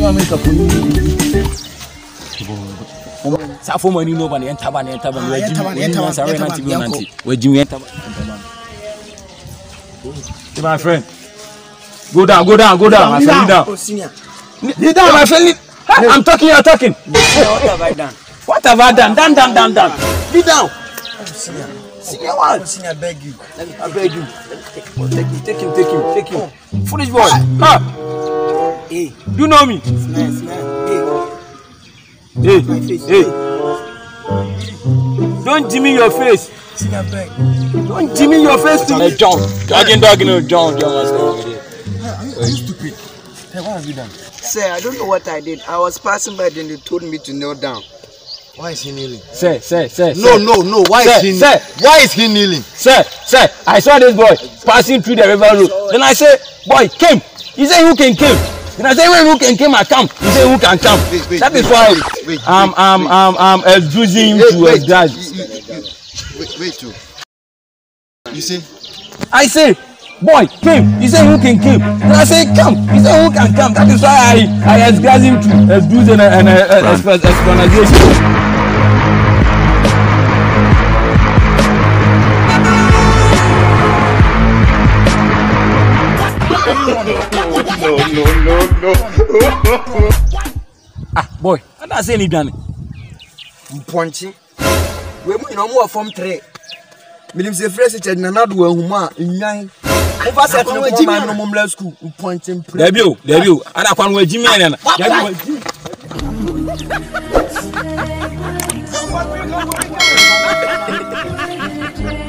Never make a Safo money no one enter ban. My friend. Go down. My friend, lead down. My friend. I'm talking, you're talking. What have I done? Done. Lead down. Senior one. Senior, I beg you. Take him. Foolish boy. Hey. You know me. Hey. Don't dimmy your face. Don't dimmy your face to me. John. John. Are you stupid? Hey, what have you done? Sir, I don't know what I did. I was passing by, then they told me to kneel down. Why is he kneeling? Sir. No. Why is he kneeling? Sir, I saw this boy passing through the river road. Then I said, boy, came. He said, who can come? Then I said, when who can come, I come. He said, who can come? That is why I'm abusing you to a judge. Wait. You see? I say, boy, came. He said, who can come? Then I said, come. He said, who can come? That is why I abuse him to abuse an explanation. No. Boy, I don't say anything. Punchy. We no more from 3. Milim se fresh check na na do ahuma nyan. Over set no man no mom school punching. Debut. Ada kwan wa jimi na. Debut.